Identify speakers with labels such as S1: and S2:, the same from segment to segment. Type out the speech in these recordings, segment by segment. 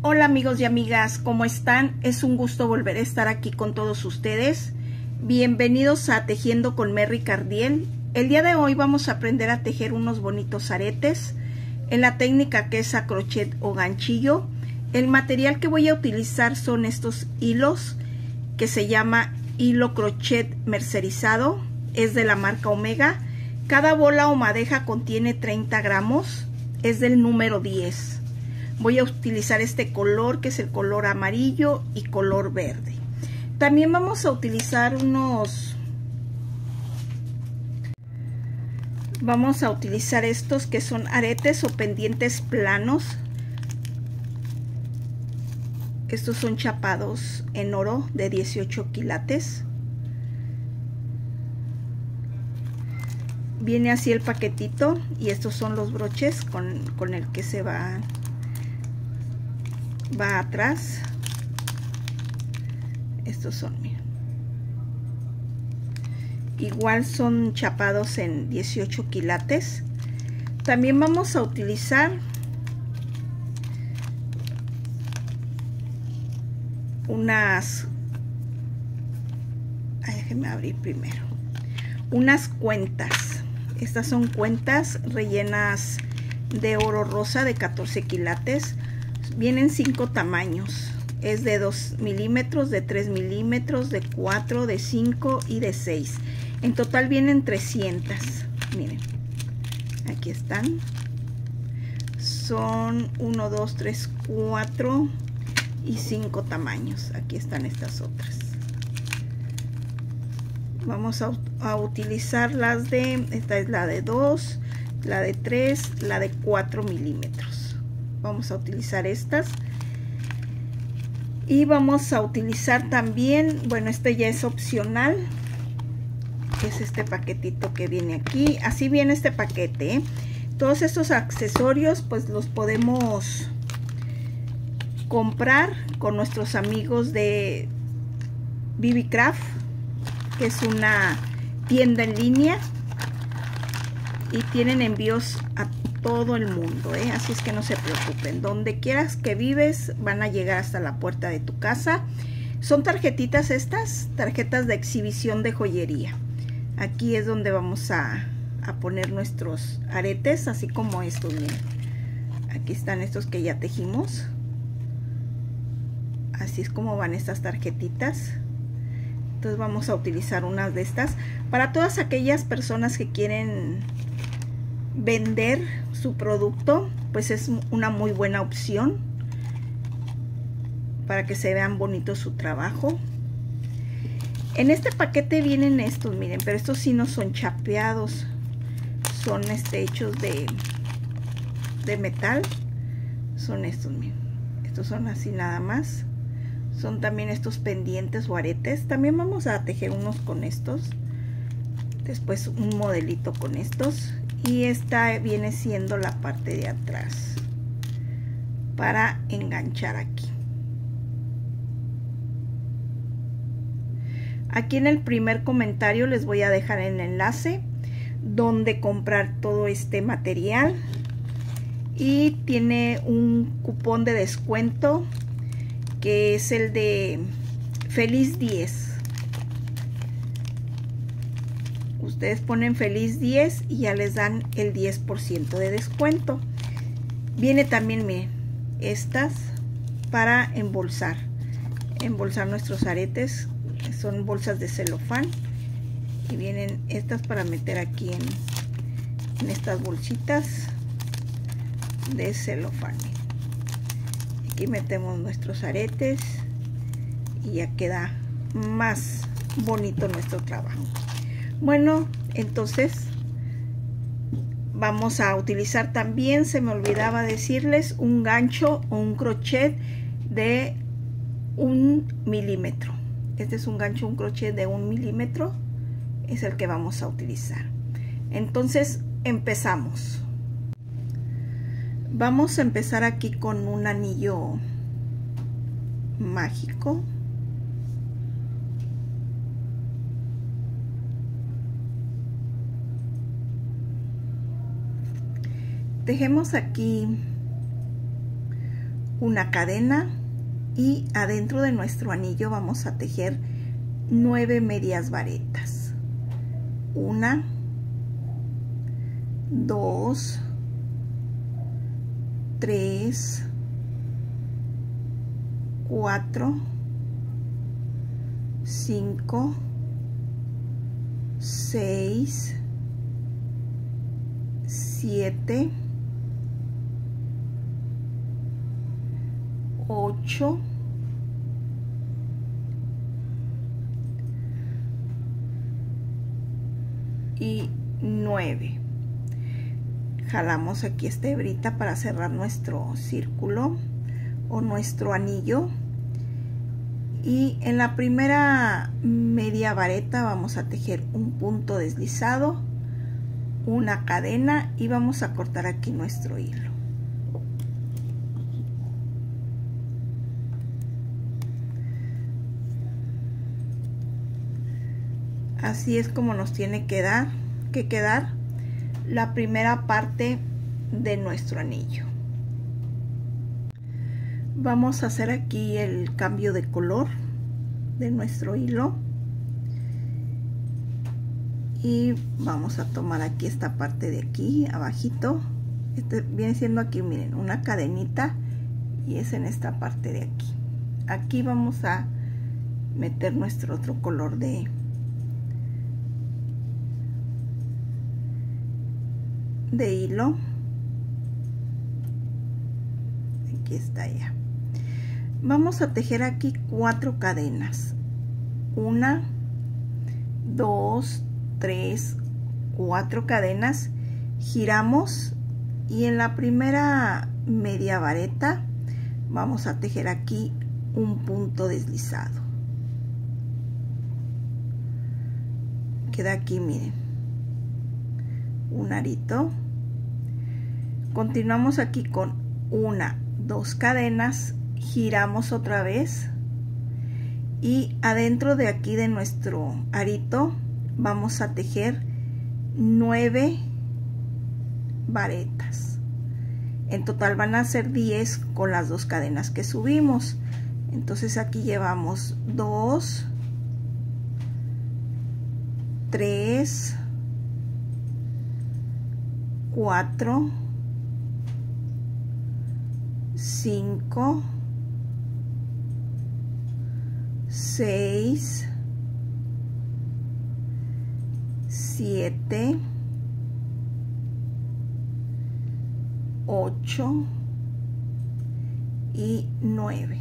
S1: Hola amigos y amigas, ¿cómo están? Es un gusto volver a estar aquí con todos ustedes. Bienvenidos a Tejiendo con Merry Cardiel. El día de hoy vamos a aprender a tejer unos bonitos aretes en la técnica que es a crochet o ganchillo. El material que voy a utilizar son estos hilos que se llama hilo crochet mercerizado. Es de la marca Omega. Cada bola o madeja contiene 30 gramos. Es del número 10. Voy a utilizar este color que es el color amarillo y color verde. También vamos a utilizar estos que son aretes o pendientes planos. Estos son chapados en oro de 18 quilates. Viene así el paquetito y estos son los broches con el que se va atrás. Estos son, miren, igual son chapados en 18 quilates. También vamos a utilizar déjenme abrir primero unas cuentas. Estas son cuentas rellenas de oro rosa de 14 quilates. Vienen 5 tamaños. Es de 2 milímetros, de 3 milímetros, de 4, de 5 y de 6. En total vienen 300. Miren, aquí están. Son 1, 2, 3, 4 y 5 tamaños. Aquí están estas otras. Vamos a utilizar esta es la de 2, la de 3, la de 4 milímetros. Vamos a utilizar estas. Y vamos a utilizar también, bueno, este ya es opcional. Es este paquetito que viene aquí. Así viene este paquete, ¿eh? Todos estos accesorios pues los podemos comprar con nuestros amigos de BB Craft, que es una tienda en línea y tienen envíos a todo el mundo, ¿eh? Así es que no se preocupen, donde quieras que vives van a llegar hasta la puerta de tu casa. Son tarjetitas, estas tarjetas de exhibición de joyería. Aquí es donde vamos a poner nuestros aretes, así como estos, miren. Aquí están estos que ya tejimos. Así es como van estas tarjetitas. Entonces vamos a utilizar unas de estas para todas aquellas personas que quieren vender su producto, pues es una muy buena opción para que se vean bonitos su trabajo. En este paquete vienen estos, miren, pero estos sí no son chapeados, son hechos de metal. Son estos, miren, estos son así nada más. Son también estos pendientes o aretes. También vamos a tejer unos con estos, después un modelito con estos, y esta viene siendo la parte de atrás para enganchar aquí. Aquí en el primer comentario les voy a dejar el enlace donde comprar todo este material, y tiene un cupón de descuento que es el de Feliz 10. Ustedes ponen Feliz 10 y ya les dan el 10% de descuento. Viene también, miren, estas para embolsar nuestros aretes. Son bolsas de celofán y vienen estas para meter aquí en estas bolsitas de celofán. Aquí metemos nuestros aretes y ya queda más bonito nuestro trabajo. Bueno, entonces vamos a utilizar también, se me olvidaba decirles, un gancho o un crochet de 1 milímetro. Este es un gancho, un crochet de 1 milímetro, es el que vamos a utilizar. Entonces empezamos. Vamos a empezar aquí con un anillo mágico. Tejemos aquí una cadena y adentro de nuestro anillo vamos a tejer 9 medias varetas. 1, 2, 3, 4, 5, 6, 7, 8, 9. Jalamos aquí esta hebrita para cerrar nuestro círculo o nuestro anillo, y en la primera media vareta vamos a tejer un punto deslizado, una cadena y vamos a cortar aquí nuestro hilo. Así es como nos tiene que quedar la primera parte de nuestro anillo. Vamos a hacer aquí el cambio de color de nuestro hilo y vamos a tomar aquí esta parte de aquí abajito. Este viene siendo aquí, miren, una cadenita, y es en esta parte de aquí. Aquí vamos a meter nuestro otro color de hilo. Aquí está ya. Vamos a tejer aquí 4 cadenas. 1, 2, 3, 4 cadenas. Giramos y en la primera media vareta vamos a tejer aquí un punto deslizado. Queda aquí, miren, un arito. Continuamos aquí con 1, 2 cadenas, giramos otra vez y adentro de aquí de nuestro arito vamos a tejer 9 varetas. En total van a ser 10 con las 2 cadenas que subimos. Entonces aquí llevamos 2, 3, 4, 5, 6, 7, 8 y 9.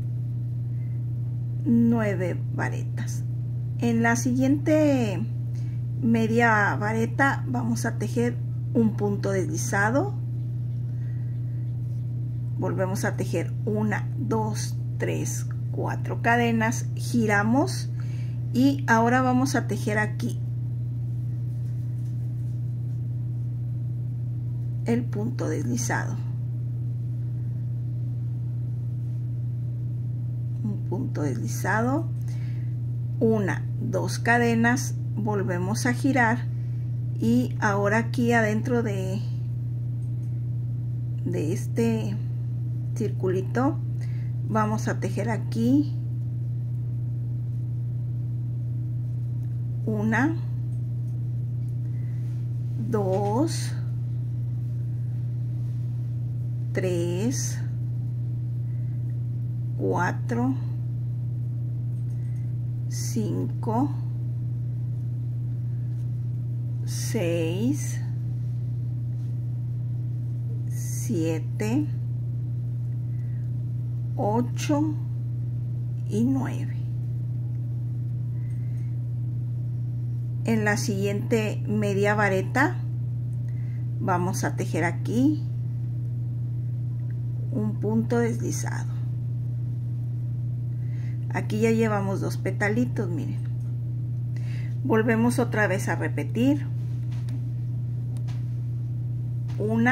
S1: 9 varetas. En la siguiente media vareta vamos a tejer un punto deslizado. Volvemos a tejer 1, 2, 3, 4 cadenas, giramos y ahora vamos a tejer aquí el punto deslizado. Un punto deslizado, 1, 2 cadenas, volvemos a girar y ahora aquí adentro de este circulito vamos a tejer aquí 1, 2, 3, 4, 5, 6, 7, 8 y 9. En la siguiente media vareta vamos a tejer aquí un punto deslizado. Aquí ya llevamos 2 petalitos, miren. Volvemos otra vez a repetir. 1,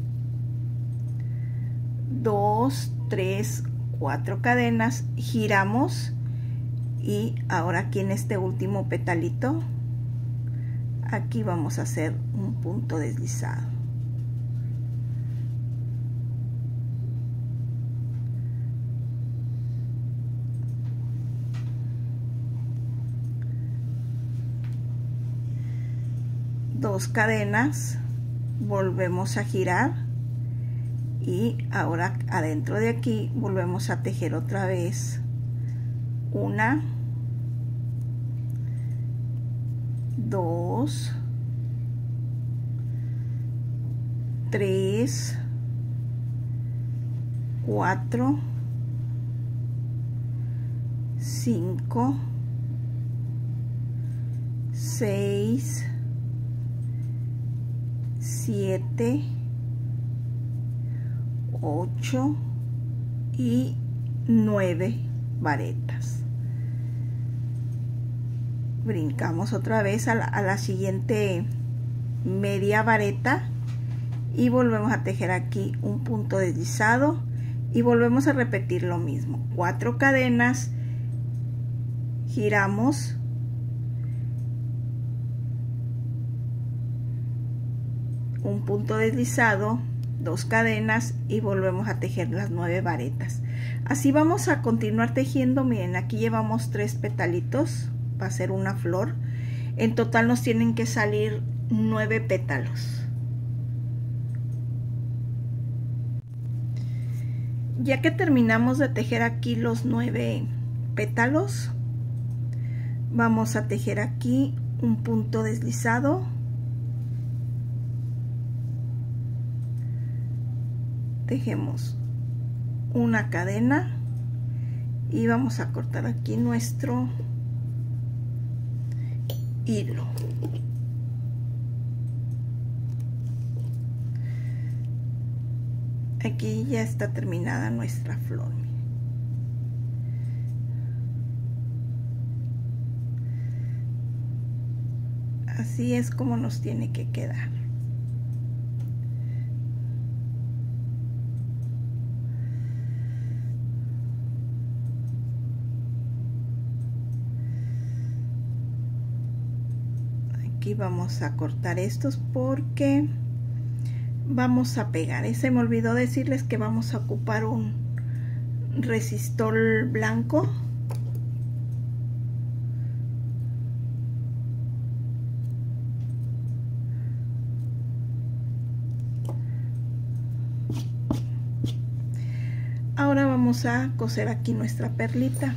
S1: 2, 3, 4 cadenas, giramos y ahora aquí en este último petalito aquí vamos a hacer un punto deslizado. 2 cadenas, volvemos a girar y ahora adentro de aquí volvemos a tejer otra vez 1, 2, 3, 4, 5, 6, 7, 8 y 9 varetas. Brincamos otra vez a la siguiente media vareta y volvemos a tejer aquí un punto deslizado y volvemos a repetir lo mismo, 4 cadenas, giramos, un punto deslizado, 2 cadenas y volvemos a tejer las 9 varetas. Así vamos a continuar tejiendo. Miren, aquí llevamos 3 petalitos para hacer una flor. En total nos tienen que salir 9 pétalos. Ya que terminamos de tejer aquí los 9 pétalos, vamos a tejer aquí un punto deslizado, tejemos una cadena y vamos a cortar aquí nuestro hilo. Aquí ya está terminada nuestra flor. Así es como nos tiene que quedar. Aquí vamos a cortar estos porque vamos a pegar. Se me olvidó decirles que vamos a ocupar un resistol blanco. Ahora vamos a coser aquí nuestra perlita.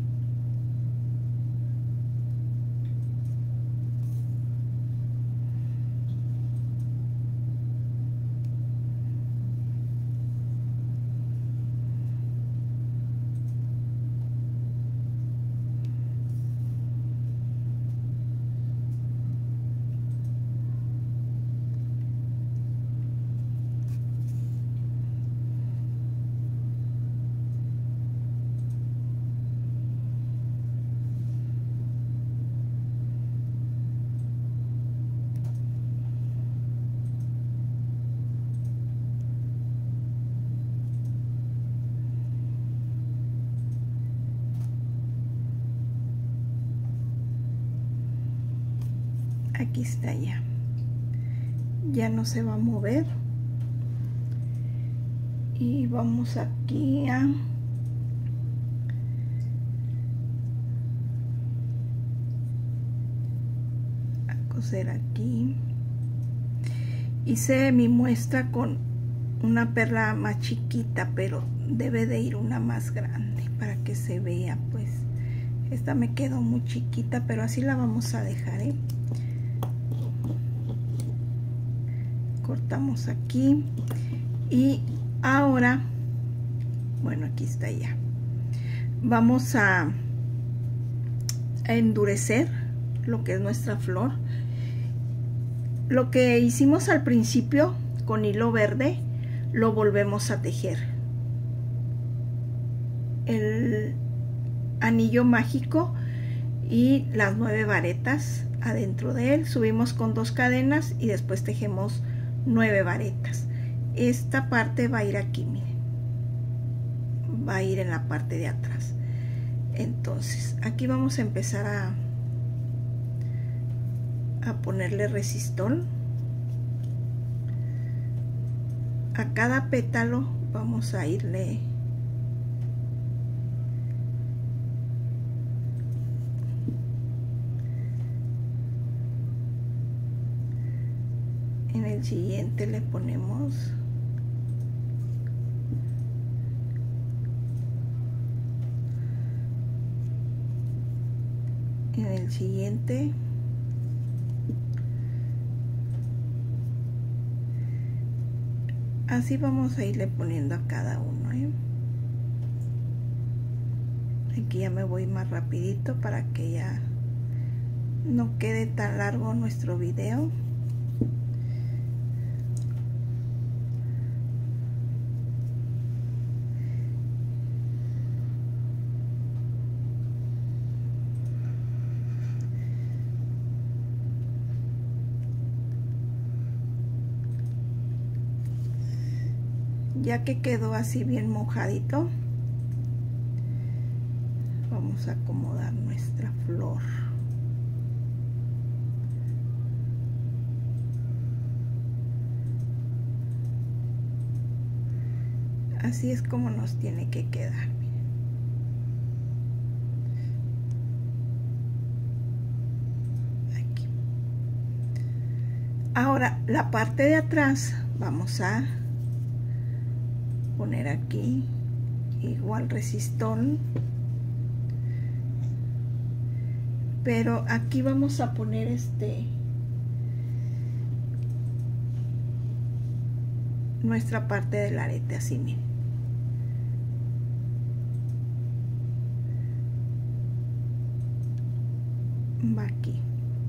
S1: Aquí está ya no se va a mover y vamos aquí a coser aquí. Hice mi muestra con una perla más chiquita, pero debe de ir una más grande para que se vea. Pues esta me quedó muy chiquita, pero así la vamos a dejar, cortamos aquí y ahora, bueno, aquí está ya. Vamos a endurecer lo que es nuestra flor. Lo que hicimos al principio con hilo verde lo volvemos a tejer. El anillo mágico y las 9 varetas adentro de él, subimos con 2 cadenas y después tejemos 9 varetas. Esta parte va a ir aquí, miren, va a ir en la parte de atrás. Entonces aquí vamos a empezar a ponerle resistol a cada pétalo. Vamos a irle el siguiente le ponemos en el siguiente. Así vamos a irle poniendo a cada uno, ¿eh? Aquí ya me voy más rapidito para que ya no quede tan largo nuestro video. Ya que quedó así bien mojadito, vamos a acomodar nuestra flor. Así es como nos tiene que quedar. Miren. Aquí. Ahora la parte de atrás vamos a poner aquí igual resistol, pero aquí vamos a poner nuestra parte del arete, así miren. Va aquí.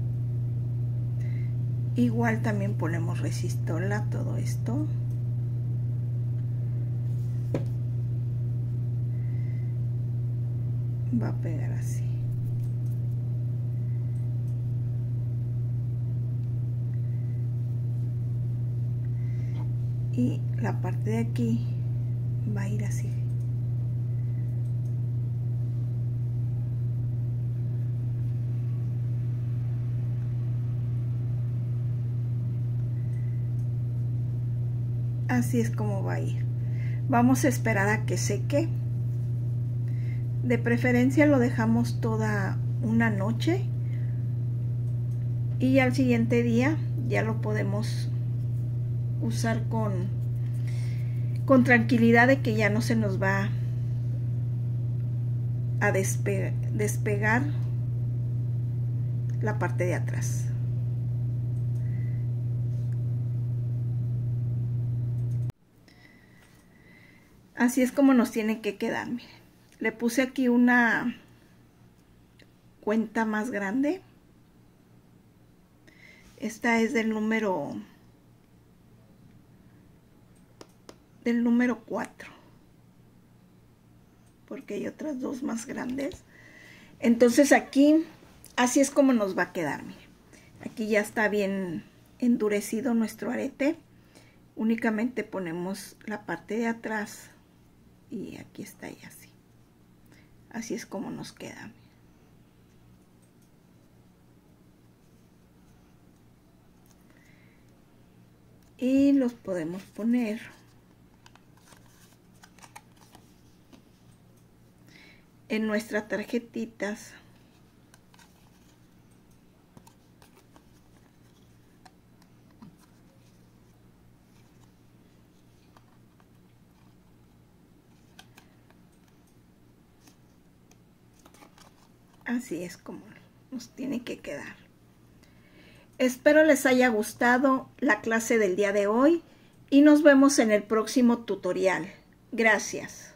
S1: Igual también ponemos resistol a todo esto. Va a pegar así. Y la parte de aquí va a ir así. Así es como va a ir. Vamos a esperar a que seque. De preferencia lo dejamos toda una noche y al siguiente día ya lo podemos usar con tranquilidad de que ya no se nos va a despegar la parte de atrás. Así es como nos tiene que quedar. Miren. Le puse aquí una cuenta más grande. Esta es del número 4, porque hay otras dos más grandes. Entonces aquí así es como nos va a quedar. Miren. Aquí ya está bien endurecido nuestro arete. Únicamente ponemos la parte de atrás y aquí está ya así. Así es como nos queda. Y los podemos poner en nuestras tarjetitas. Así es como nos tiene que quedar. Espero les haya gustado la clase del día de hoy y nos vemos en el próximo tutorial. Gracias.